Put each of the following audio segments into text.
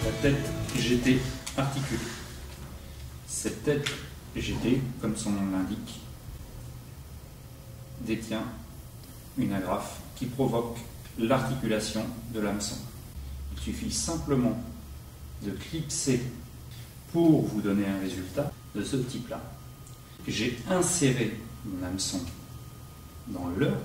la tête GT articulée. Cette tête GT, comme son nom l'indique, détient une agrafe qui provoque l'articulation de l'hameçon. Il suffit simplement de clipser pour vous donner un résultat de ce type-là. J'ai inséré mon hameçon dans le leurre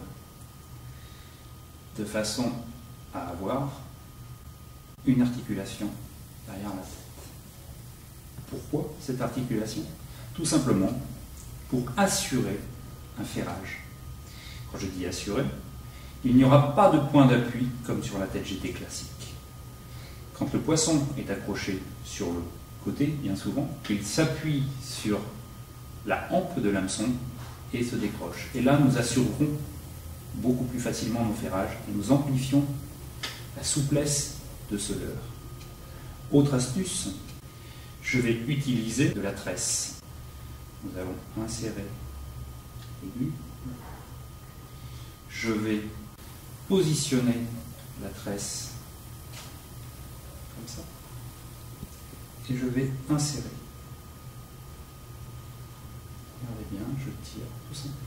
de façon à avoir une articulation derrière la tête. Pourquoi cette articulation? Tout simplement pour assurer un ferrage. Quand je dis assurer, il n'y aura pas de point d'appui comme sur la tête GT classique. Quand le poisson est accroché sur le côté, bien souvent, il s'appuie sur la hampe de l'hameçon et se décroche. Et là, nous assurerons beaucoup plus facilement nos ferrages et nous amplifions la souplesse de ce leurre. Autre astuce, je vais utiliser de la tresse. Nous allons insérer l'aiguille. Je vais positionner la tresse comme ça. Et je vais insérer. Regardez bien, je tire tout simplement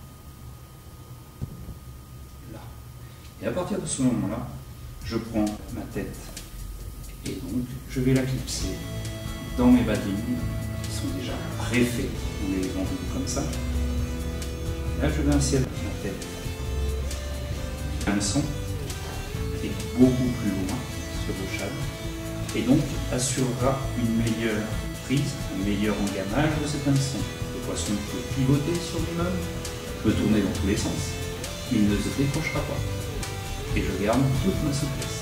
là. Et à partir de ce moment-là, je prends ma tête et donc je vais la clipser dans mes badines qui sont déjà préfaits. Vous les vendez comme ça. Là, je vais insérer ma tête. L'hameçon est beaucoup plus loin sur le châle et donc assurera une meilleure prise, un meilleur engamage de cet hameçon. Le poisson peut pivoter sur lui-même, peut tourner dans tous les sens, il ne se décrochera pas et je garde toute ma souplesse.